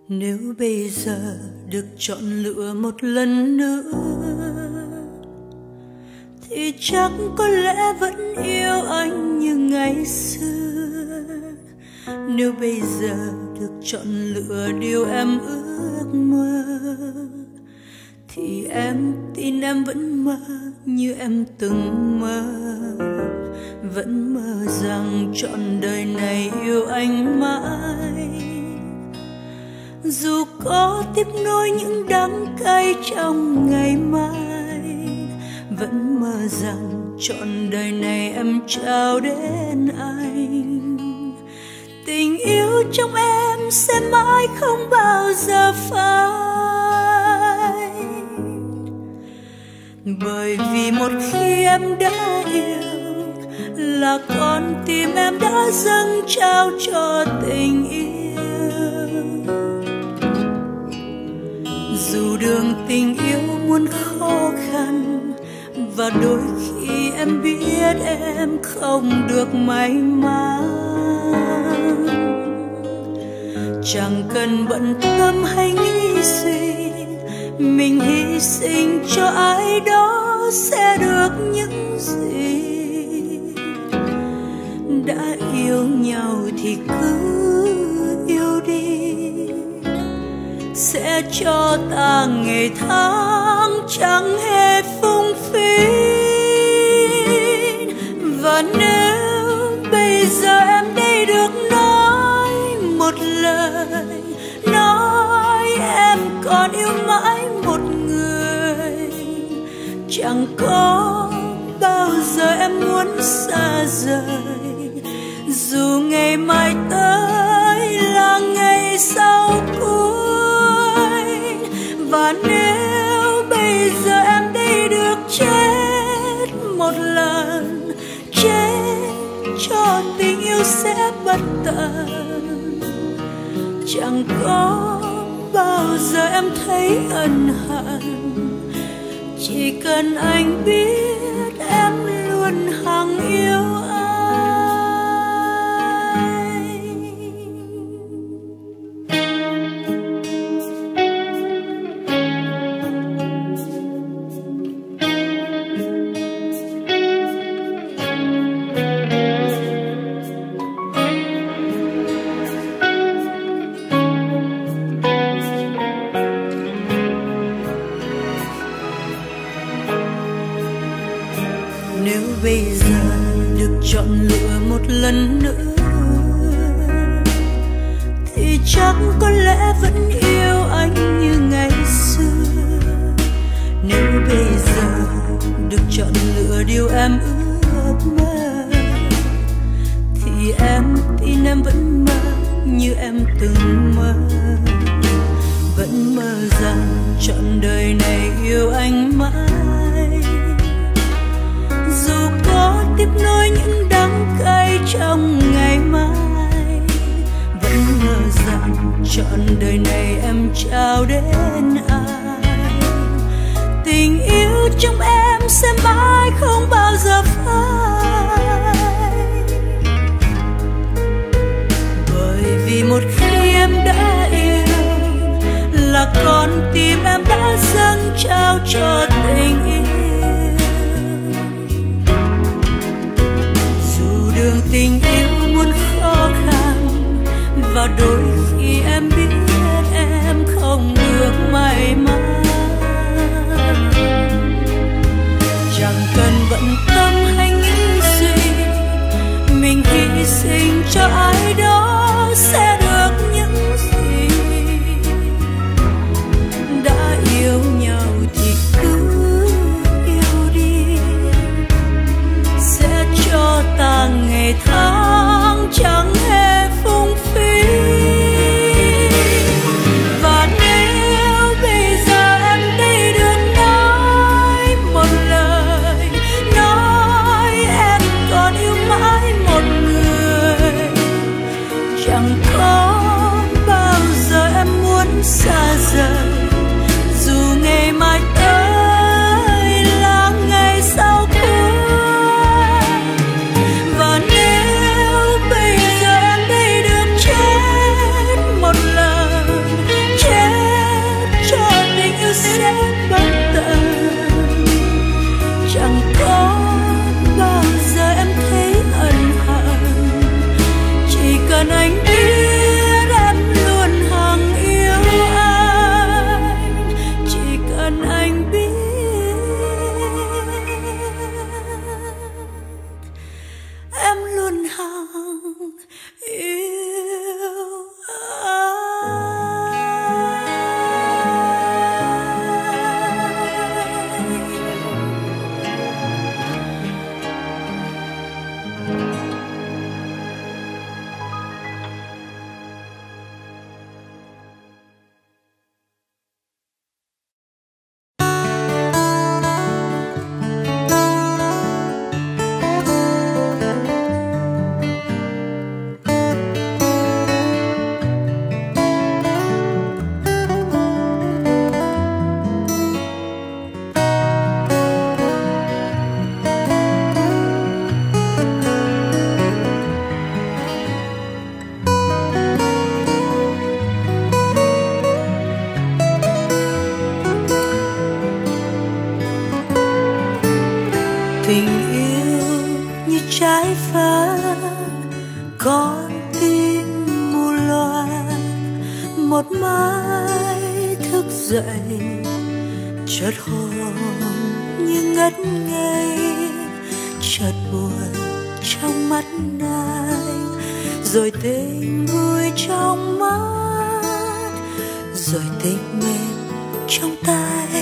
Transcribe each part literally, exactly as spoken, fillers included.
Nếu bây giờ được chọn lựa một lần nữa thì chắc có lẽ vẫn yêu anh như ngày xưa. Nếu bây giờ được chọn lựa điều em ước mơ thì em tin em vẫn mơ như em từng mơ. Vẫn mơ rằng trọn đời này yêu anh mãi, dù có tiếp nối những đắng cay trong ngày mai. Vẫn mơ rằng trọn đời này em trao đến anh. Tình yêu trong em sẽ mãi không bao giờ phai, bởi vì một khi em đã yêu là con tim em đã dâng trao cho tình yêu. Dù đường tình yêu muôn khó khăn và đôi khi em biết em không được may mắn, chẳng cần bận tâm hay nghĩ gì, mình hy sinh cho ai đó sẽ được những gì. Đã yêu nhau thì cứ yêu đi, sẽ cho ta ngày tháng chẳng hề phung phí. Và nếu bây giờ em đây được nói một lời, nói em còn yêu mãi một người, chẳng có bao giờ em muốn xa rời, dù ngày mai tới là ngày sau cuối. Và nếu bây giờ em đây được chết một lần, chết cho tình yêu sẽ bất tận, chẳng có bao giờ em thấy ân hận, chỉ cần anh biết em luôn hằng yêu anh. Nếu bây giờ được chọn lựa một lần nữa thì chắc có lẽ vẫn yêu anh như ngày xưa. Nếu bây giờ được chọn lựa điều em ước mơ thì em tin em vẫn mơ như em từng mơ. Vẫn mơ rằng trọn đời này yêu anh mãi, dù có tiếp nối những đắng cay trong ngày mai. Vẫn ngờ rằng trọn đời này em trao đến ai. Tình yêu trong em sẽ mãi không bao giờ phai, bởi vì một khi em đã yêu là con tim em đã dâng trao cho tình yêu. Đường tình yêu muôn khó khăn và đôi khi em biết em không được may mắn, chẳng cần bận tâm hay nghĩ gì, mình hy sinh cho ai đó sẽ được những gì. Đã yêu nhau thì cứ yêu đi, sẽ cho ta ngày tháng chẳng hề phung phí. Và nếu bây giờ em đây được nói một lời, nói Tình yêu như trái phá con tim mù loà, một mai thức dậy chợt hồn như ngất ngây, chợt buồn trong mắt anh, rồi tình vui trong mắt, rồi tình mềm trong tay.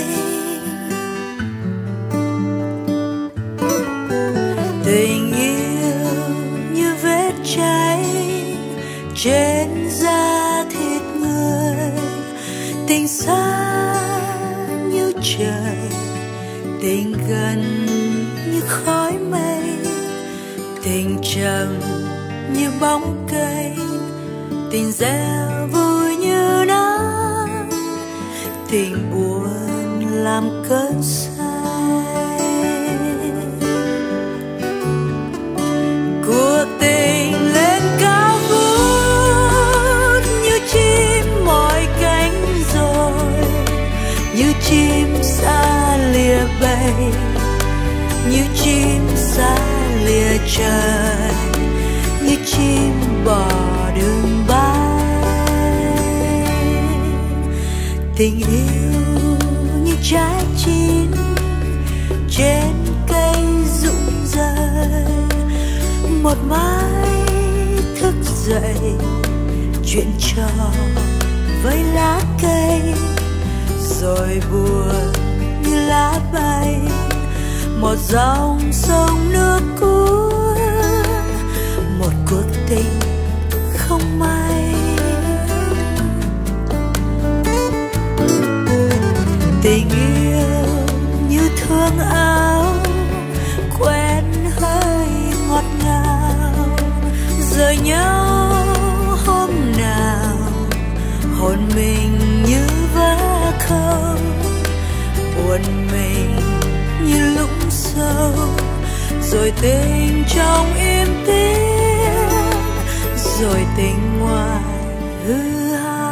Tình yêu như vết cháy trên da thịt người, tình xa như trời, tình gần như khói mây, tình trầm như bóng cây, tình gieo vui như nắng, tình buồn làm cơn say. Cuộc tình lên cao vút như chim mỏi cánh rồi, như chim xa lìa bầy, như chim xa lìa trời, như chim bò đường bay. Tình yêu như trái chín trên cây rụng rơi, một mai thức dậy chuyện trò với lá cây, rồi buồn như lá bay, một dòng sông nước cuốn, một cuộc tình không may. Tình yêu như thương áo quen hơi ngọt ngào, rời nhau hôm nào hồn mình như vỡ khâu, buồn mình như lũng sâu, rồi tình trong im tiếng, rồi tình ngoài hư hao.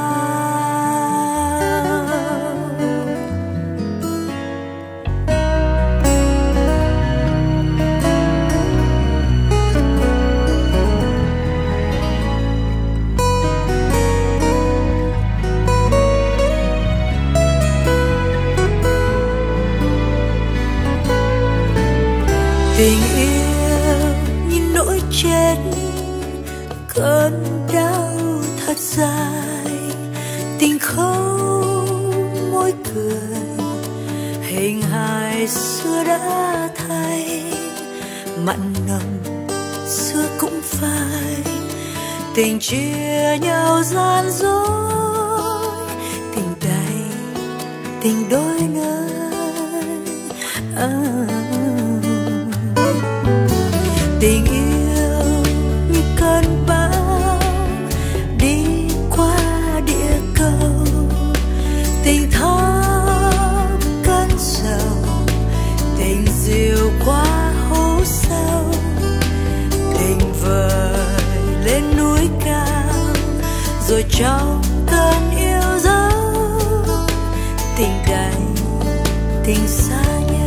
Tình yêu như nỗi chết, cơn đau thật dài, tình khâu môi cười, hình hài xưa đã thay, mặn nồng xưa cũng phai, tình chia nhau gian dối, tình đầy tình đôi nơi. À, tình yêu như cơn bão đi qua địa cầu, tình thắm cơn sầu, tình dịu qua hố sâu, tình vời lên núi cao, rồi trong cơn yêu dấu, tình đầy tình xa nhau.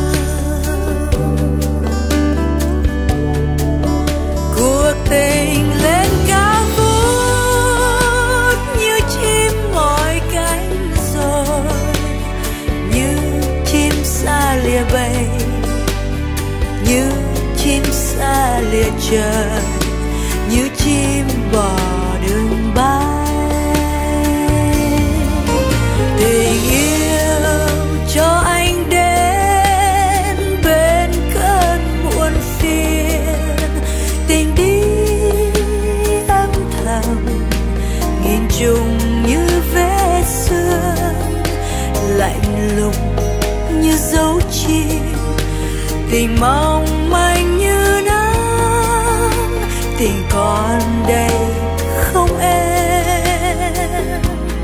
Cuộc tình lên cao vút như chim mỏi cánh rồi, như chim xa lìa bầy, như chim xa lìa trời, như chim bò đường bay. Tình yêu cho anh đến bên cơn muộn phiền, tình đi âm thầm nghìn trùng như vết sương, lạnh lùng như dấu chim, tình mong manh như nắng, tình còn đây không em.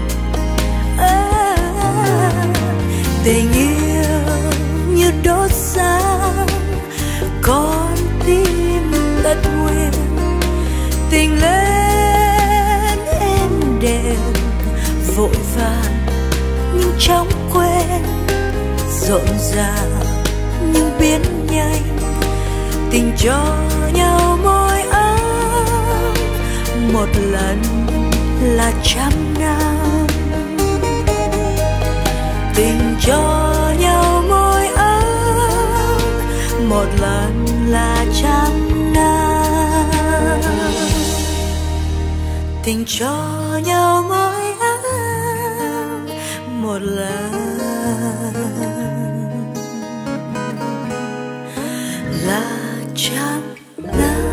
À, tình yêu như đốt sáng con tim tật nguyền, tình lên êm đềm vội vàng nhưng chóng quên, rộn ràng nhưng biến nhanh, tình cho nhau môi ấm, một lần là trăm năm. Tình cho nhau môi ấm, một lần là trăm năm. Tình cho nhau môi ấm, một lần là trăm năm.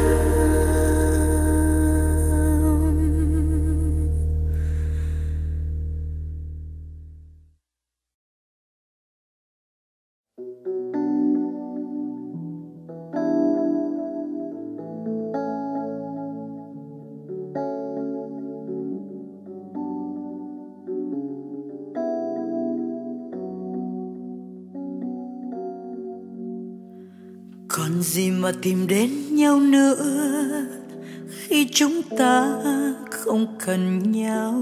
Còn gì mà tìm đến nhau nữa khi chúng ta không cần nhau?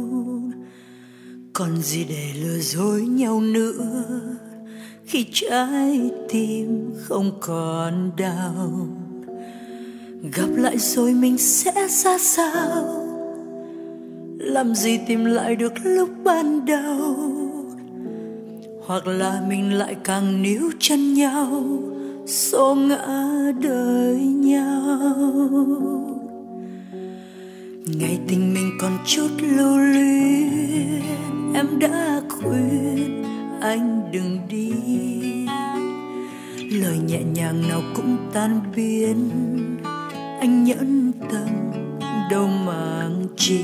Còn gì để lừa dối nhau nữa khi trái tim không còn đau? Gặp lại rồi mình sẽ ra sao? Làm gì tìm lại được lúc ban đầu? Hoặc là mình lại càng níu chân nhau, xô ngã đời nhau. Ngày tình mình còn chút lưu luyến, em đã khuyên anh đừng đi. Lời nhẹ nhàng nào cũng tan biến, anh nhẫn tâm đâu mang chi.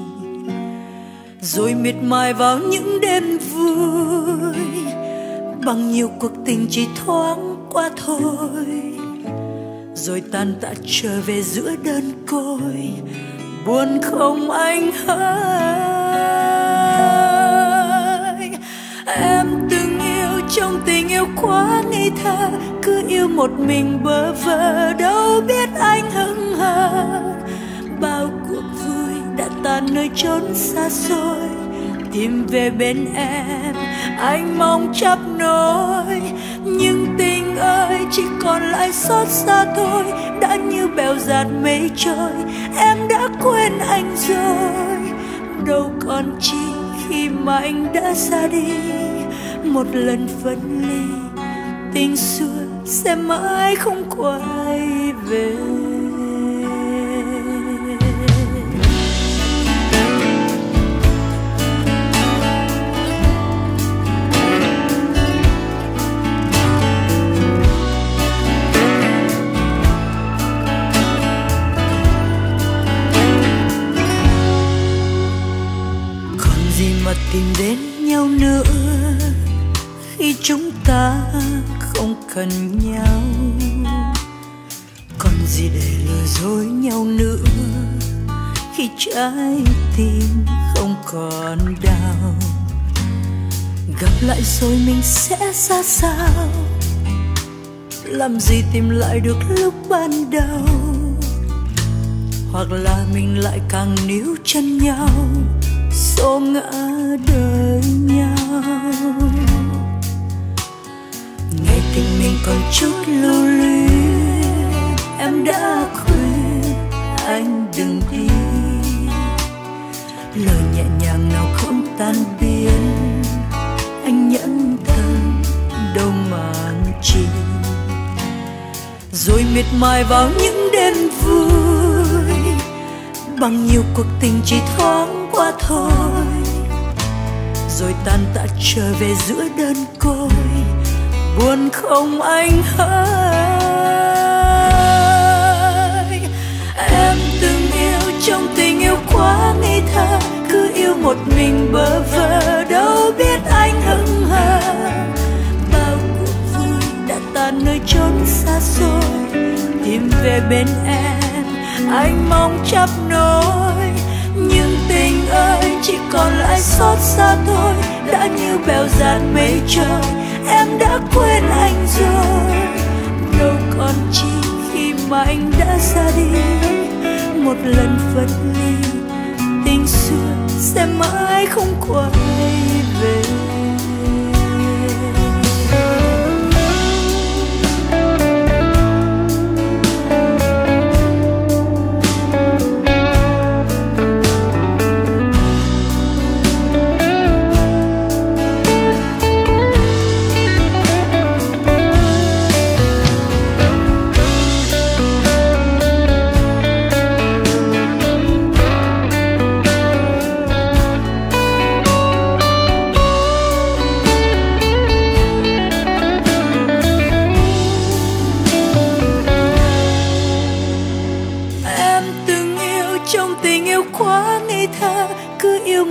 Rồi miệt mài vào những đêm vui, bằng nhiều cuộc tình chỉ thoáng qua thôi. Rồi tan tạ trở về giữa đơn côi, buồn không anh ơi. Em từng yêu trong tình yêu quá ngây thơ, cứ yêu một mình bơ vơ, đâu biết anh hững hờ. Bao cuộc vui đã tan nơi chốn xa xôi, tìm về bên em anh mong chấp nối. Nhưng tình ơi chỉ còn lại xót xa thôi, đã như bèo dạt mây trôi, em đã quên anh rồi. Đâu còn chi khi mà anh đã ra đi, một lần phân ly, tình xưa sẽ mãi không quay về. Mà tìm đến nhau nữa khi chúng ta không cần nhau? Còn gì để lừa dối nhau nữa khi trái tim không còn đau? Gặp lại rồi mình sẽ ra sao? Làm gì tìm lại được lúc ban đầu? Hoặc là mình lại càng níu chân nhau, xô ngã đời nhau. Ngày tình mình còn chút lưu luyến, em đã khuyên anh đừng đi. Lời nhẹ nhàng nào không tan biến, anh nhẫn tâm đâu màng chi. Rồi miệt mài vào những đêm vui, bằng nhiều cuộc tình chỉ thoáng qua thôi. Rồi tan tạ trở về giữa đơn côi, buồn không anh ơi. Em từng yêu trong tình yêu quá ngây thơ, cứ yêu một mình bơ vơ, đâu biết anh hững hờ. Bao cuộc vui đã tan nơi chốn xa xôi, tìm về bên em anh mong chấp nối. Nhưng tình ơi chỉ còn lại xót xa thôi, đã như bèo dạt mây trôi, em đã quên anh rồi. Đâu còn chi khi mà anh đã ra đi, một lần phân ly, tình xưa sẽ mãi không quay về.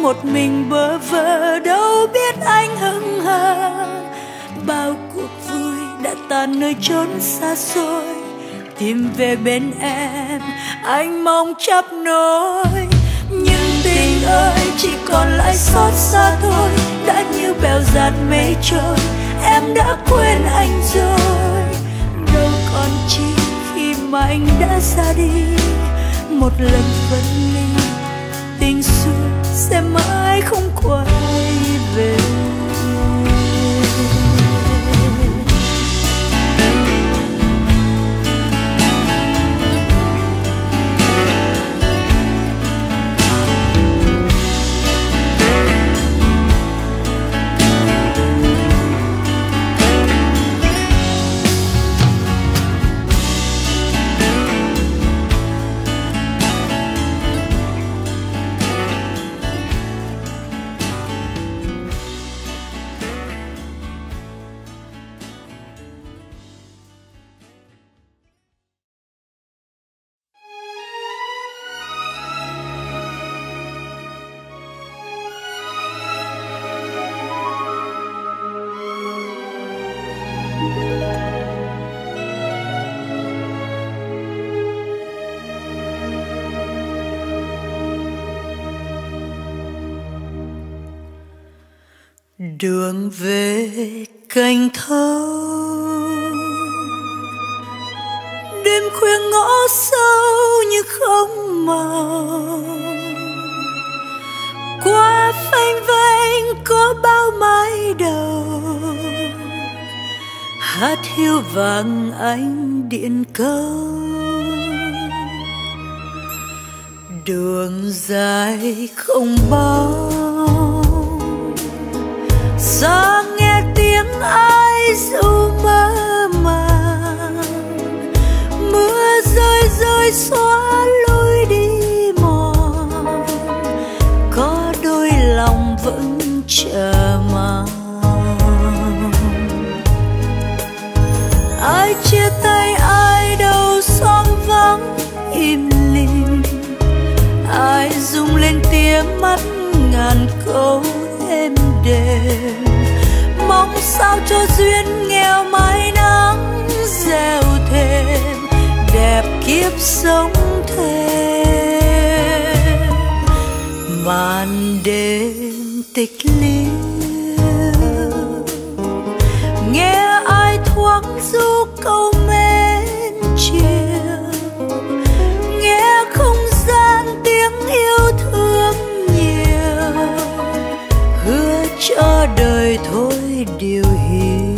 một mình bơ vơ, đâu biết anh hững hờ. Bao cuộc vui đã tan nơi chốn xa xôi, tìm về bên em anh mong chấp nối. Nhưng tình ơi chỉ còn lại xót xa thôi, đã như bèo dạt mây trôi, em đã quên anh rồi. Đâu còn chi khi mà anh đã ra đi, một lần分ly, tình xưa sẽ mãi không quay về. Đường về cành thâu, đêm khuya ngõ sâu như không màu. Qua phanh vênh có bao mái đầu, hát hiu vàng ánh điện câu. Đường dài không bóng, xa nghe tiếng ai ru mơ màng. Mưa rơi rơi xóa lối đi mòn, có đôi lòng vẫn chờ mong. Ai chia tay ai đâu xóm vắng im lìm, ai rung lên tiếng mắt ngàn câu êm đềm. Mong sao cho duyên nghèo mãi nắng gieo thêm đẹp kiếp sống thêm. Màn đêm tịch liêu, nghe ai thoáng ru câu mến chiều. Nghe không gian tiếng yêu thương nhiều, hứa cho đời thôi điều hiu.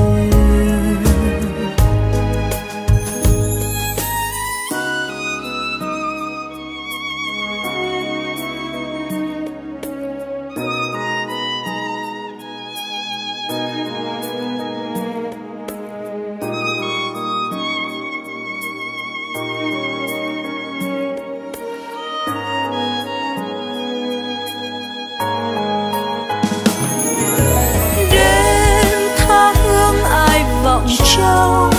Trong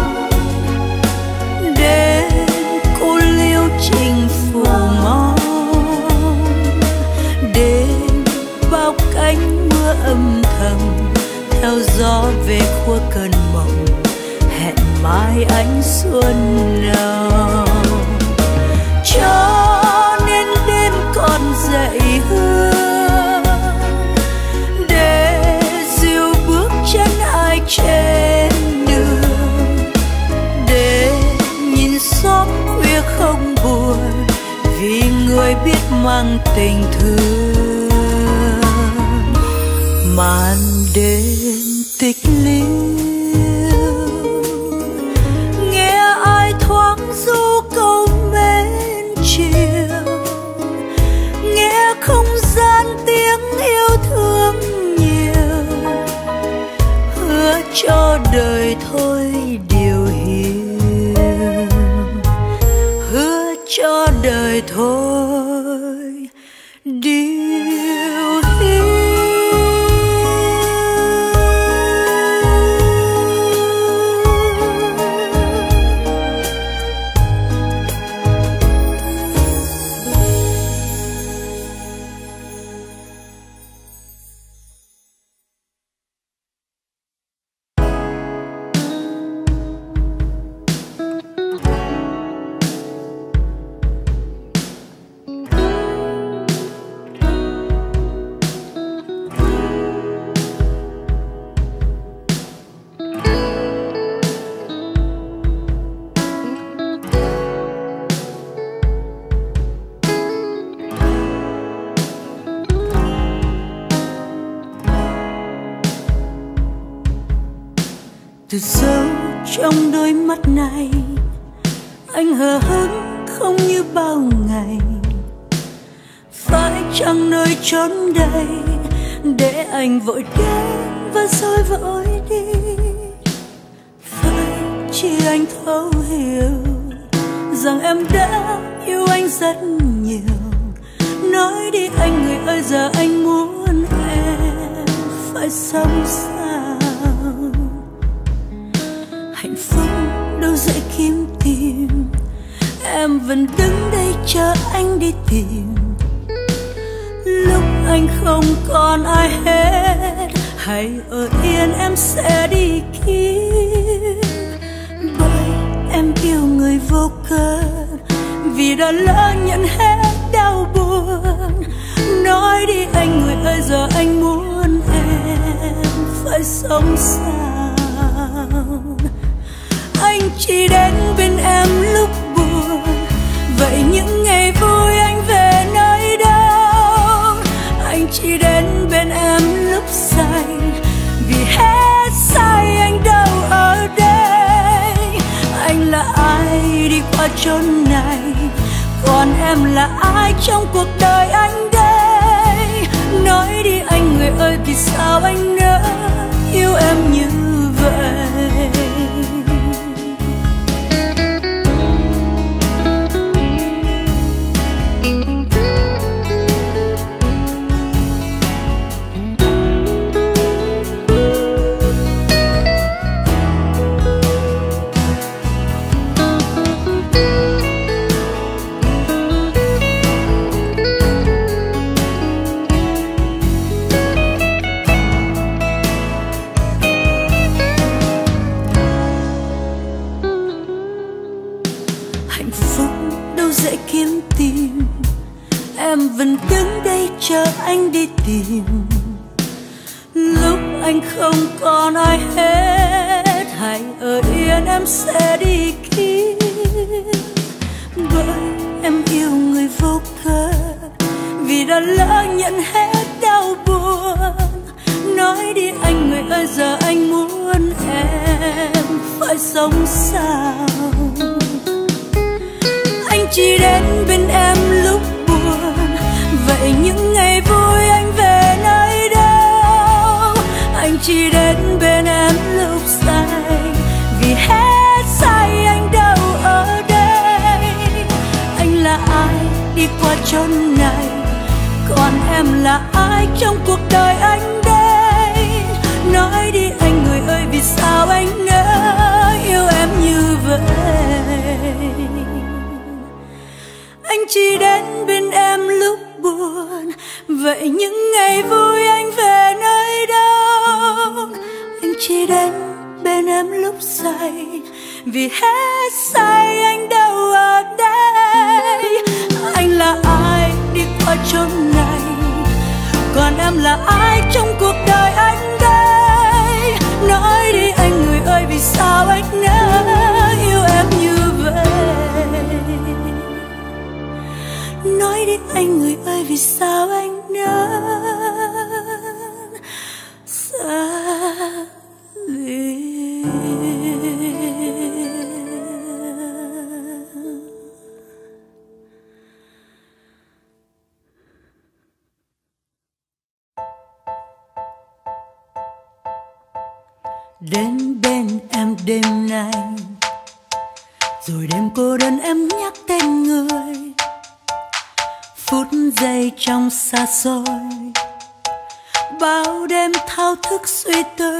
đêm cô liêu trình phủ mong, đêm bao cánh mưa âm thầm theo gió về khua cơn mộng. Hẹn mai ánh xuân nào, cho nên đêm còn dậy hương để dìu bước chân ai trên đường. Để nhìn xóm khuya không buồn, vì người biết mang tình thương. Màn đêm tịch liêu, nghe ai thoáng ru câu mến chiều. Nghe không gian tiếng yêu thương nhiều, hứa cho đời thôi điều hiu. Hứa cho đời thôi điều hiu. từ sâu trong đôi mắt này. Anh hờ hững không như bao ngày, phải chăng nơi chốn đây để anh vội đến và rồi vội đi? Phải chỉ anh thấu hiểu rằng em đã yêu anh rất nhiều. Nói đi anh người ơi, giờ anh muốn em phải sống sao? Hạnh phúc đâu dễ kiếm tìm, em vẫn đứng đây chờ anh đi tìm. Lúc anh không còn ai hết, hãy ở yên em sẽ đi kiếm. Bởi em yêu người vô cớ, vì đã lỡ nhận hết đau buồn. Nói đi anh người ơi, giờ anh muốn em phải sống sao? Anh chỉ đến bên em lúc buồn, vậy những ngày vui anh về nơi đâu? Anh chỉ đến bên em lúc say, vì hết say anh đâu ở đây. Anh là ai đi qua chốn này, còn em là ai trong cuộc đời anh đây? Nói đi anh người ơi, vì sao anh nỡ yêu em như vậy? Vẫn đứng đây chờ anh đi tìm. Lúc anh không còn ai hết, hãy ở yên em sẽ đi kiếm. Bởi em yêu người vô cớ, vì đã lỡ nhận hết đau buồn. Nói đi anh người ơi, giờ anh muốn em phải sống sao? Anh chỉ đến bên em lúc buồn, vậy những ngày vui anh về nơi đâu? Anh chỉ đến bên em lúc say, vì hết say anh đâu ở đây. Anh là ai đi qua chốn này, còn em là ai trong cuộc đời anh đây? Nói đi anh người ơi, vì sao anh nỡ yêu em như vậy? Anh chỉ đến bên em lúc buồn, vậy những ngày vui anh về nơi đâu? Anh chỉ đến bên em lúc say, vì hết say anh đâu ở đây. Anh là ai đi qua chốn này, còn em là ai trong cuộc đời anh đây? Nói đi anh người ơi, vì sao anh nỡ yêu em như vậy? Nói đi anh người ơi, vì sao anh nỡ xa lìa? Đến bên em đêm nay, rồi đêm cô đơn em nhắc tên người. Phút giây trong xa xôi, bao đêm thao thức suy tư.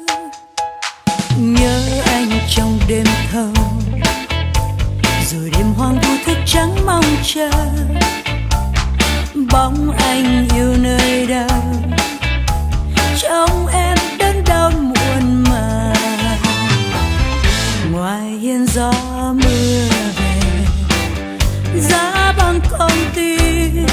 Nhớ anh trong đêm thâu, rồi đêm hoang vu thức trắng mong chờ. Bóng anh yêu nơi đâu, trong em đơn đau muộn màng. Ngoài hiên gió mưa về, giá băng con tim.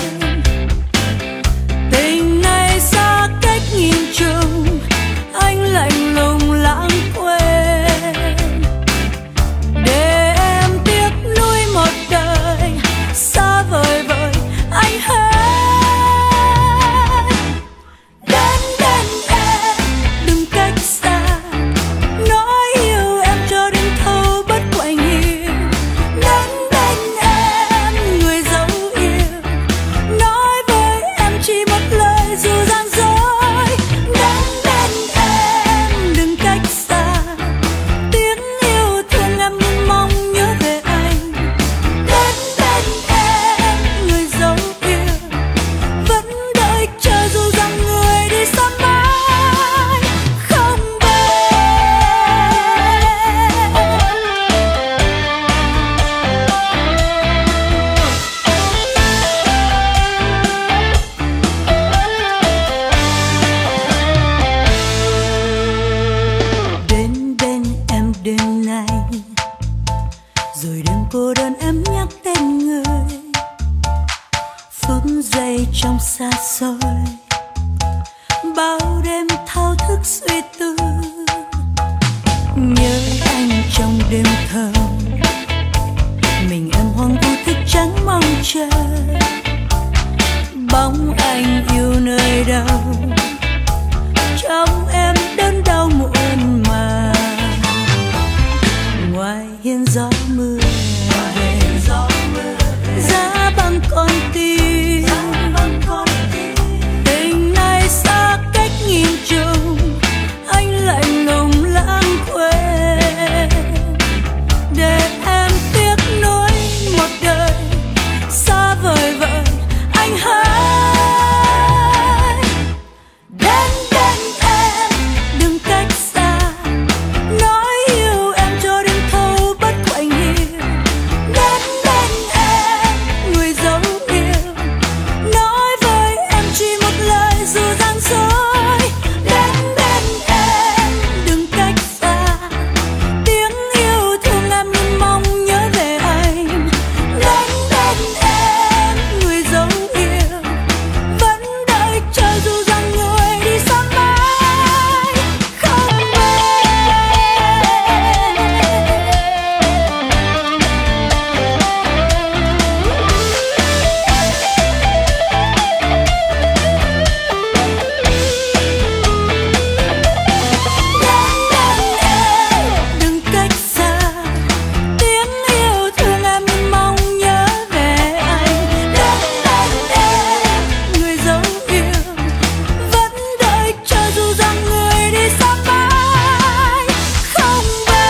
Tình này xa cách nghìn trùng, anh lạnh lùng lãng quên. Để em tiếc nuối một đời, xa vời vời anh hết. Đến bên em đừng cách xa, nói rồi đêm cô đơn em nhắc tên người. Phút giây trong xa xôi, bao đêm thao thức suy tư, nhớ anh trong đêm thơ. Mình em hoang vu thức trắng mong chờ, bóng anh yêu nơi đâu, trong em đớn đau muộn màng. Ngoài hiên gió mưa về, giá băng con tim, tình này xa cách nghìn trùng, anh lạnh lùng lãng quên. Để em tiếc nuối một đời xa vời vợi, anh hãy đến bên em, đừng cách xa, nói yêu em cho đến thâu bất quạnh hiu. Đến bên em, người dấu yêu, nói với em chỉ một lời dù gian dối. Đến bên em, đừng cách xa, tiếng yêu thương em luôn mong nhớ về anh. Đến bên em, người dấu yêu, vẫn đợi chờ dù rằng người đi xa mãi không về. Đừng cách xa, tiếng yêu thương em luôn mong nhớ về anh. Đến bên em, người dấu yêu, vẫn đợi chờ dù rằng người đi xa mãi không về.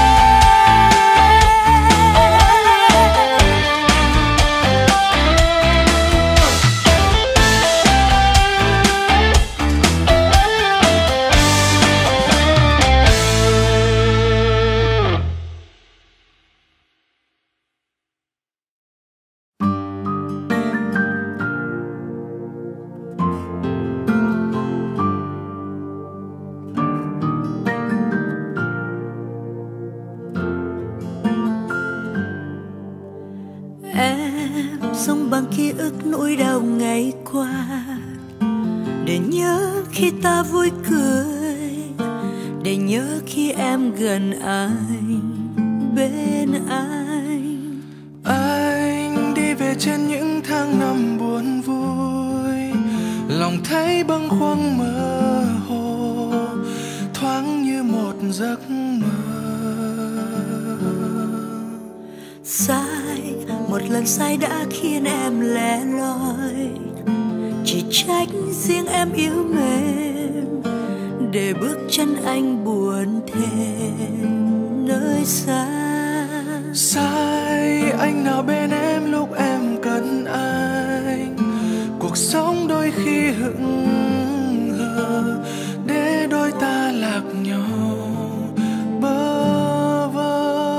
Em sống bằng ký ức nỗi đau ngày qua, để nhớ khi ta vui cười, để nhớ khi em gần anh, bên anh. Anh đi về trên những tháng năm buồn vui, lòng thấy bâng khuâng mơ hồ, thoáng như một giấc mơ. Sai, một lần sai đã khiến em lẻ loi, chỉ trách riêng em yếu mềm, để bước chân anh buồn thêm nơi xa. Sai, anh nào bên em lúc em cần anh, cuộc sống đôi khi hững hờ, để đôi ta lạc nhau bơ vơ.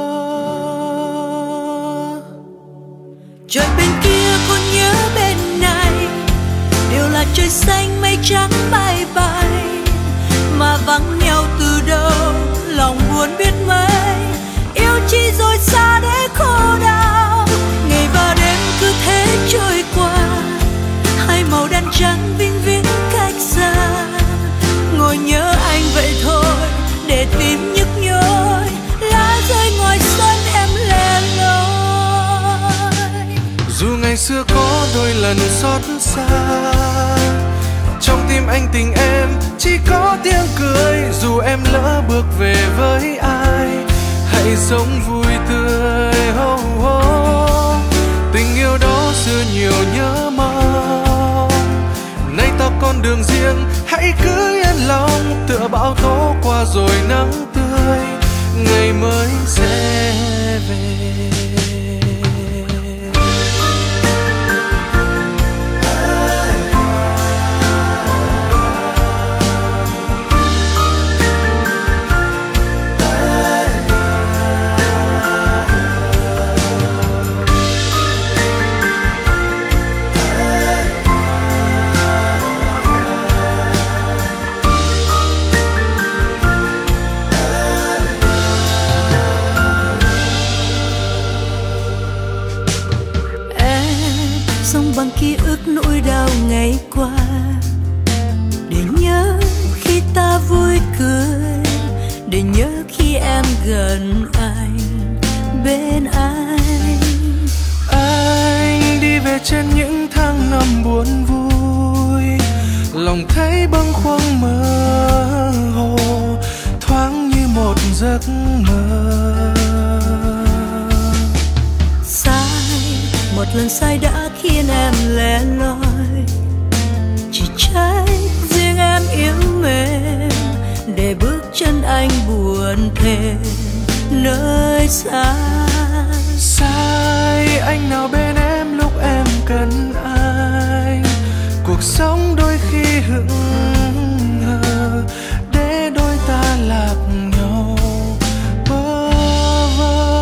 Trời bên kia còn nhớ bên này, đều là trời xanh mây trắng bay bay, mà vắng nhau từ đâu lòng buồn biết mấy. Yêu chi rồi xa để khô đau, ngày và đêm cứ thế trôi qua, hai màu đen trắng vĩnh viễn cách xa. Ngồi nhớ anh vậy thôi, để tim nhức nhối, lá rơi ngoài sân em lẻ loi. Dù ngày xưa có đôi lần xót xa, trong tim anh tình em chỉ có tiếng cười. Dù em lỡ bước về với ai, hãy sống vui tươi. Oh, oh. Tình yêu đó xưa nhiều nhớ mong, nay ta con đường riêng, hãy cứ yên lòng. Tựa bão tố qua rồi nắng tươi, ngày mới sẽ về. bằng ký ức nỗi đau ngày qua, để nhớ khi ta vui cười, để nhớ khi em gần anh, bên anh. Anh đi về trên những tháng năm buồn vui, lòng thấy bâng khuâng mơ hồ, thoáng như một giấc mơ. Sai, một lần sai đã khiến em lẻ loi, chỉ trách riêng em yếu mềm, để bước chân anh buồn thêm nơi xa. Sai, anh nào bên em lúc em cần anh, cuộc sống đôi khi hững hờ, để đôi ta lạc nhau bơ vơ.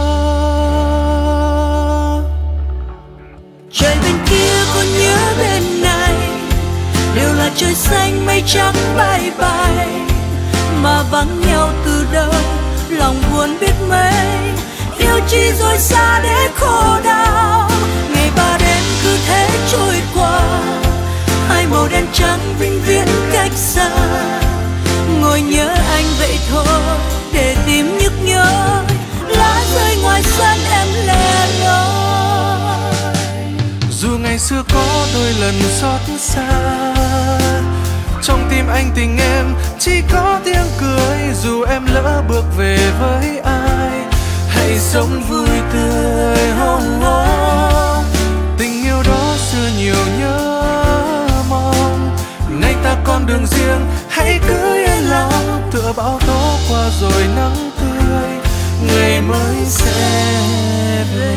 Trời bên kia có nhớ bên này, đều là trời xanh mây trắng bay bay, mà vắng nhau từ đâu lòng buồn biết mấy. Yêu chi rồi xa để khổ đau, ngày ba đêm cứ thế trôi qua, hai màu đen trắng vĩnh viễn cách xa. Ngồi nhớ anh vậy thôi, để tìm nhức nhớ, lá rơi ngoài sân em lẻ loi. Dù ngày xưa có đôi lần xót xa, trong tim anh tình em chỉ có tiếng cười. Dù em lỡ bước về với ai, hãy sống vui tươi. Oh, oh. Tình yêu đó xưa nhiều nhớ mong, nay ta con đường riêng, hãy cứ yên lòng. Tựa bão tố qua rồi nắng tươi, ngày mới sẽ về.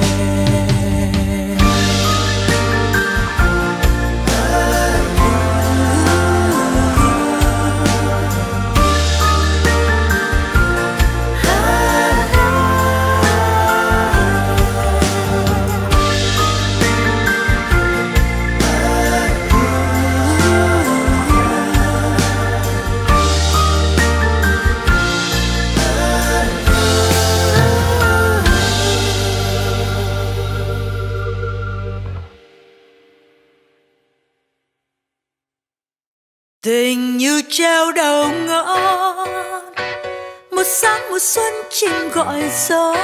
Tình như treo đầu ngõ, một sáng một xuân chim gọi gió.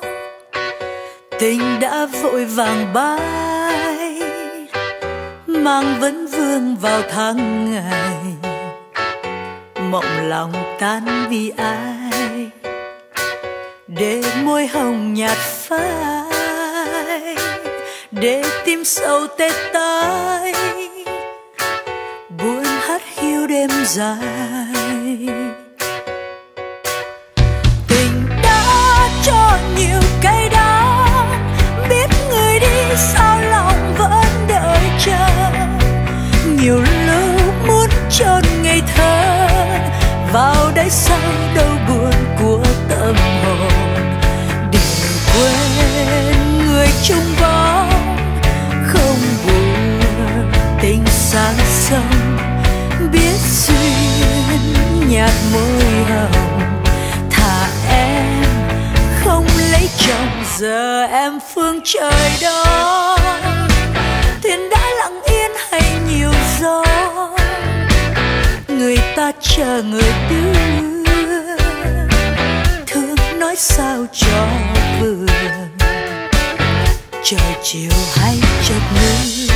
Tình đã vội vàng bay, mang vấn vương vào tháng ngày. Mộng lòng tan vì ai, để môi hồng nhạt phai, để tim sầu tê tái, buồn hát hiu đêm dài. Tình đã cho nhiều cay đắng, biết người đi sao lòng vẫn đợi chờ. Nhiều lúc muốn chôn ngây thơ vào đáy sâu đau buồn của tâm hồn, để quên người chung bóng không buồn. Tình sáng sông biết duyên nhạt môi hồng, thà em không lấy chồng giờ em phương trời đó. Thuyền đã lặng yên hay nhiều gió, người ta chờ người đưa, thương nói sao cho vừa. Trời chiều hay chợt mưa,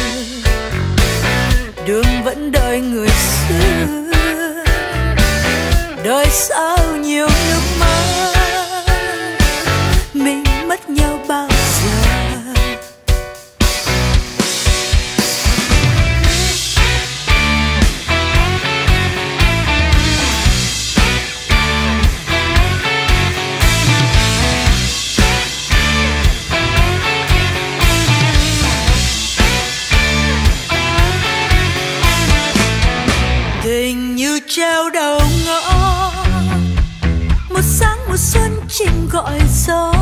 đường vẫn đợi người xưa. Đời sao nhiều nước mắt, mình mất nhau bao giờ. Tình như treo đầu ngõ, một sáng một xuân chim gọi gió.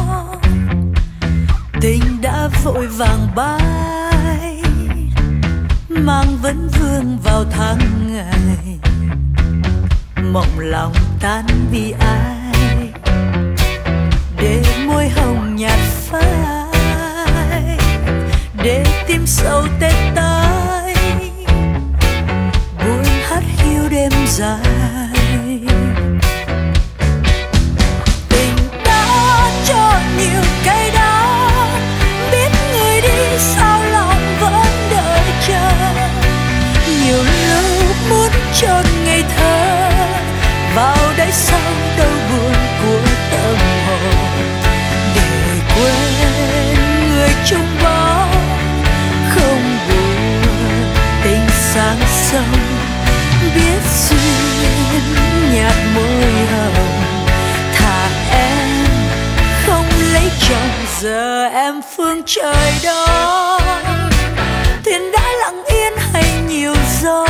Tình đã vội vàng bay, mang vấn vương vào tháng ngày. Mộng lòng tan vì ai, để môi hồng nhạt phai, để tim sầu tê giờ em phương trời đó, thuyền đã lặng yên hay nhiều gió,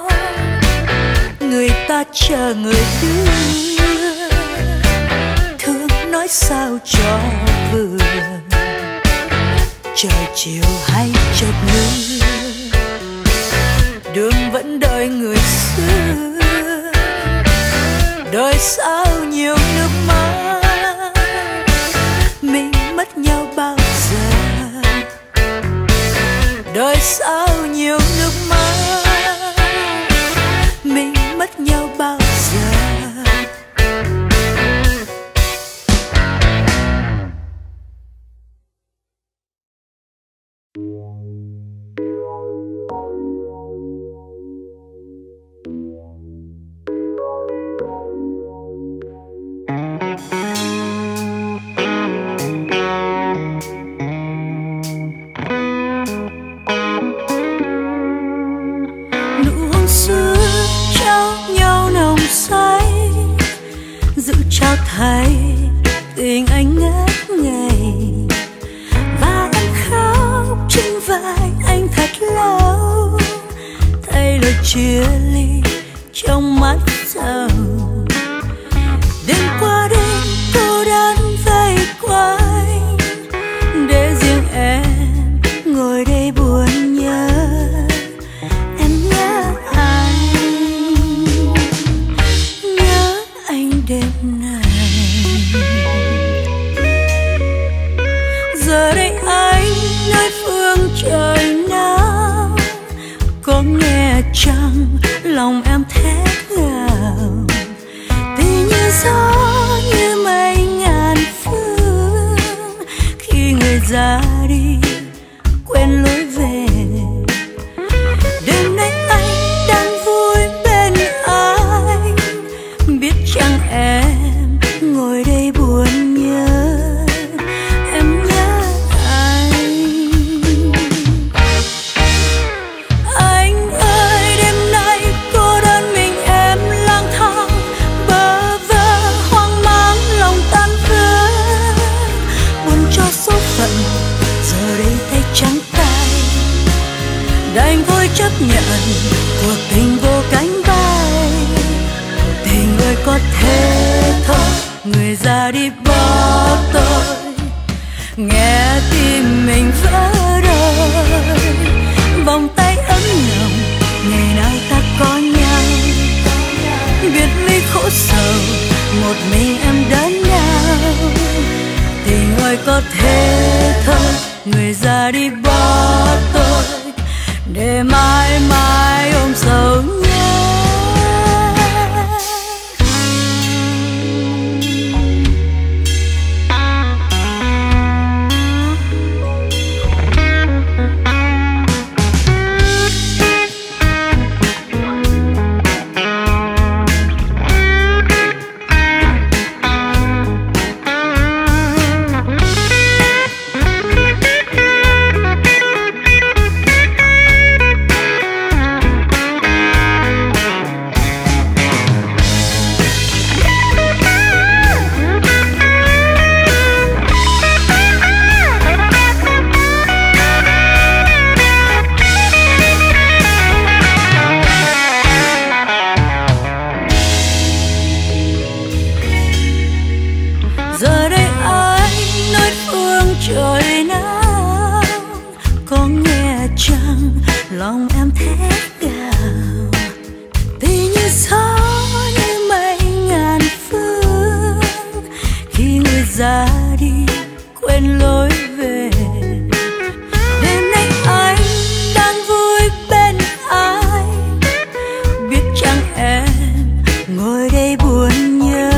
người ta chờ người đưa, thương nói sao cho vừa, trời chiều hay chợt mưa, đường vẫn đợi người xưa, đời sao nhiều nước mắt, mình mất nhau bao giờ, đời sao nhiều nước mắt, mình mất nhau bao giờ. Trao thay tình anh ngất ngây, và em khóc trên vai anh thật lâu, thay lời chia ly trong mắt sầu. Đêm qua đêm cô đơn vây quanh, để riêng em ngồi đây buồn nhớ. Em nhớ anh, nhớ anh đêm giờ đây anh nơi phương trời nào, có nghe chăng lòng em thét gào, thì như gió như mây ngàn phương, khi người ra đi quên lối về. Đêm nay anh đang vui bên anh, biết chăng em ngồi đây buồn nhớ. Đành thôi chấp nhận cuộc tình vô cánh bay, tình ơi có thế thôi, người ra đi bỏ tôi, nghe tim mình vỡ đời. Vòng tay ấm nồng ngày nào ta có nhau, biệt ly khổ sầu một mình em đớn đau. Tình ơi có thế thôi, người ra đi bỏ tôi, để mãi mãi ôm sầu nhớ. Giờ đây anh nơi phương trời nào, có nghe chăng lòng em thét gào, thì như gió như mây ngàn phương, khi người ra đi quên lối về. Đêm nay anh đang vui bên anh, biết chăng em ngồi đây buồn nhớ.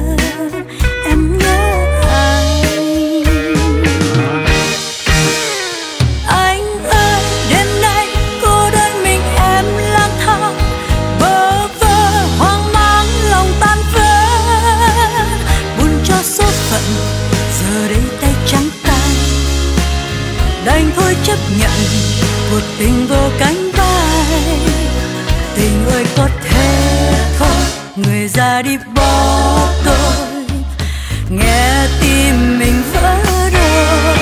Giờ đây tay trắng tay, đành thôi chấp nhận cuộc tình vô cánh bay. Tình ơi có thế thôi, người ra đi bỏ tôi, nghe tim mình vỡ đôi.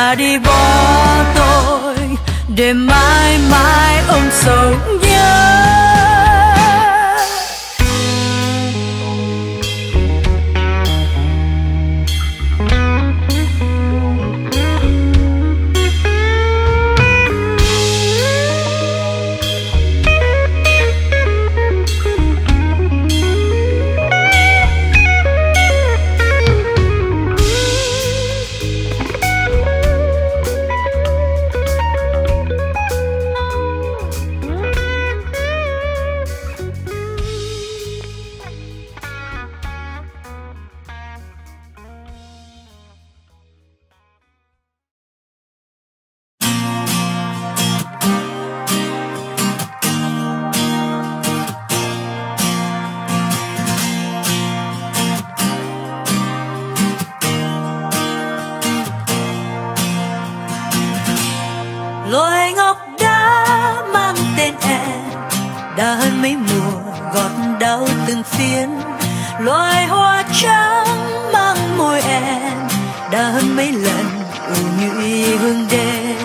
ra đi bỏ tôi để mãi mãi ôm sầu nhớ. Loài ngọc đã mang tên em, đã hơn mấy mùa gọt đau từng phiến. Loài hoa trắng mang môi em, đã hơn mấy lần u nhụy hương đêm.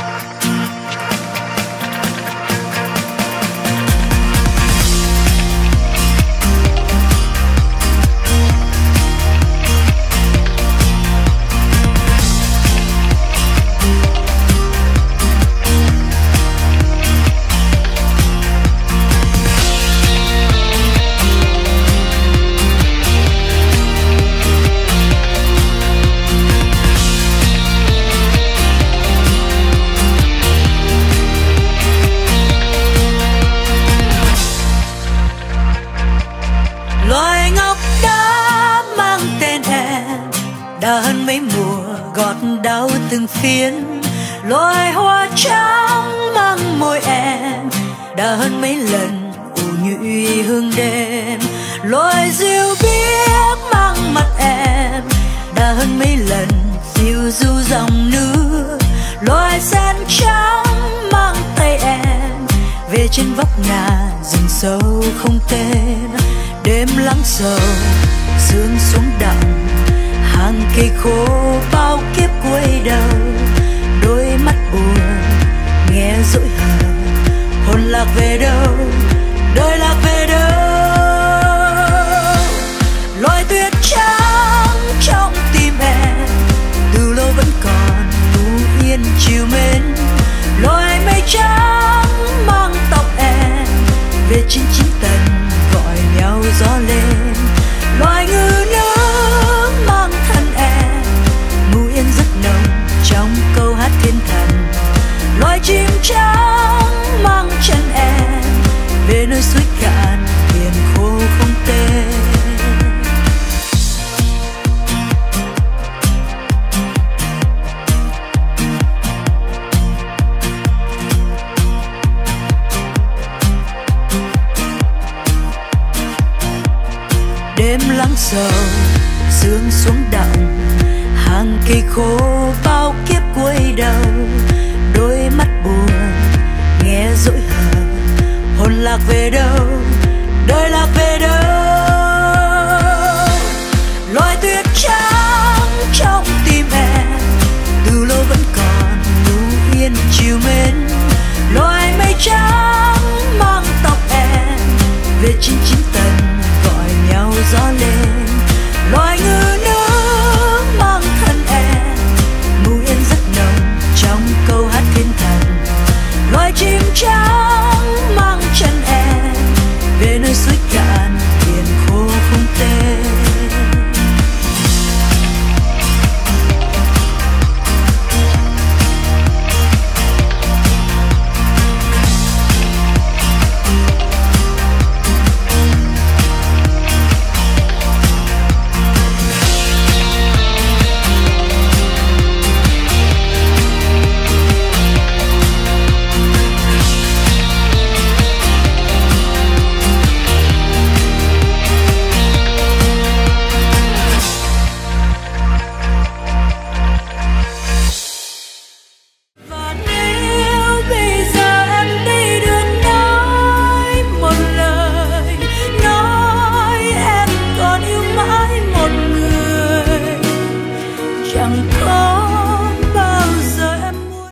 Loài ngọc đã mang tên em, đã hơn mấy mùa gọt đau từng phiến. Loài hoa trắng mang môi em, đã hơn mấy lần u nhụy hương đêm. Loài diều biếc mang mặt em, đã hơn mấy lần phiêu du dòng nước. Loài sen trắng mang tay em, về trên vóc ngà rừng sâu không tên. Đêm lắng sầu sương xuống đọng, hàng cây khô bao kiếp quay đầu. Đôi mắt buồn nghe dỗi hờn, hồn lạc về đâu, đời lạc về đâu. Loài tuyết trắng trong tim em, từ lâu vẫn còn u yên chiều mến. Loài mây trắng mang tóc em, về chín chín tầng gọi nhau gió lên. Loài ngư nước mang thân em, mùi yên rất nồng trong câu hát thiên thần. Loài chim trắng mang chân em, về nơi suối cạn biển khô không tên. Đêm lắng sầu sương xuống đọng, hàng cây khô bao kiếp quay đầu. Đôi mắt buồn nghe dỗi hờn, hồn lạc về đâu,